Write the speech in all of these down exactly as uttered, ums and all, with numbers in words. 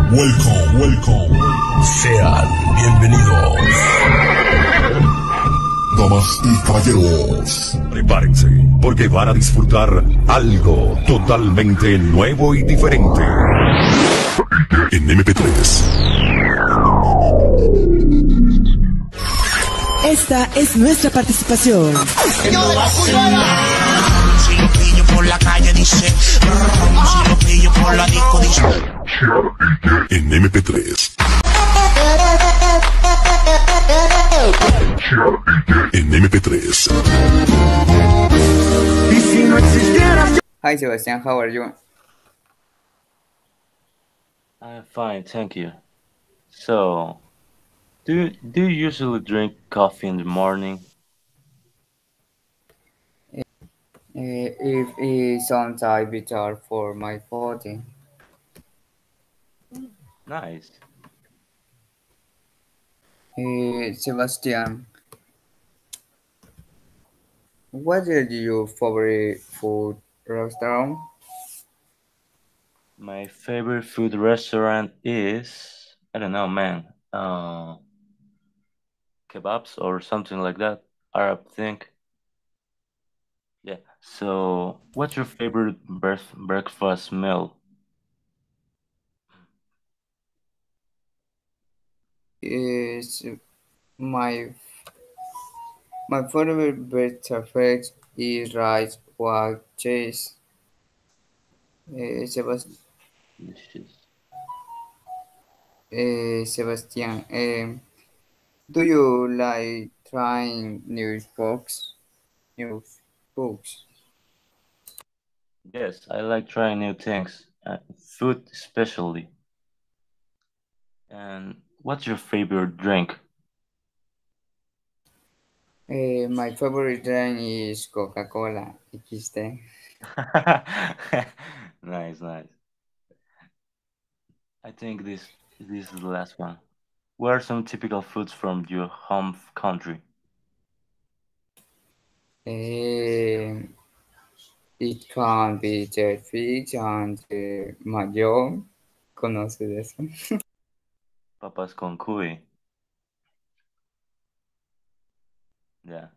Welcome, welcome. Sean bienvenidos. Damas y caballeros, prepárense, porque van a disfrutar algo totalmente nuevo y diferente. En M P tres. Esta es nuestra participación. Si lo pillo por la calle dice, si lo pillo por la disco dice. En M P tres. En M P tres. Hi Sebastian, how are you? I'm fine, thank you. So, do you, do you usually drink coffee in the morning? Uh, if it sounds I bitter for my body. Nice. Uh, Sebastian, what is your favorite food restaurant? My favorite food restaurant is, I don't know, man. Uh, kebabs or something like that. Arab thing. Yeah. So, what's your favorite breakf- breakfast meal? Is my my favorite breakfast is rice with cheese. Uh, Sebas- Delicious. uh, Sebastian, um, do you like trying new books? New books? Yes, I like trying new things, uh, food especially. And what's your favorite drink? Uh, my favorite drink is Coca-Cola X D. Nice, nice. I think this this is the last one. What are some typical foods from your home f- country? Um, it can be jellyfish and uh, mayo. ¿Conoces eso? Papas con cuy. Yeah.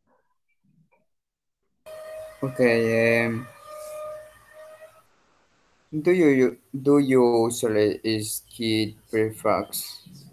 Okay. Um, do you do you usually skip breakfast?